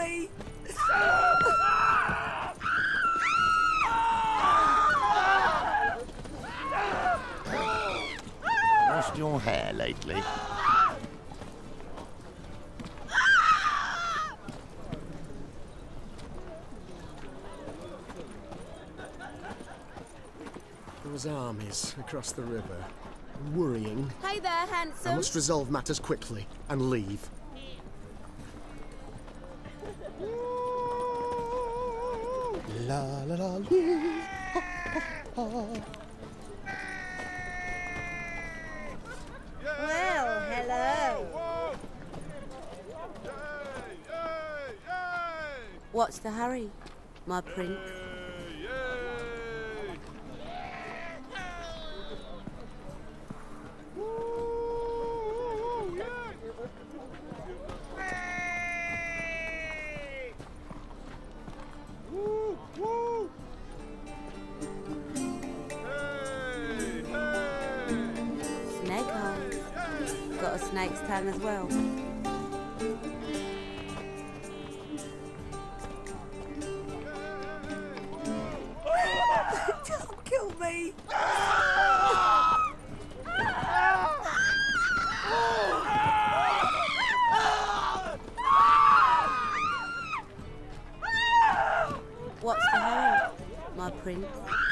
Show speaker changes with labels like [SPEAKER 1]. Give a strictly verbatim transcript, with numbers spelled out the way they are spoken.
[SPEAKER 1] me!
[SPEAKER 2] Lost your hair lately?
[SPEAKER 3] There was armies across the river. Worrying.
[SPEAKER 4] Hey there, handsome.
[SPEAKER 3] I must resolve matters quickly and leave. La la la lee. Ha, ha, ha.
[SPEAKER 4] Well, hello. What's the hurry, my prince? Snake eyes. Got a snake's tongue as well.
[SPEAKER 1] Don't kill me!
[SPEAKER 4] What's the hurry, my prince?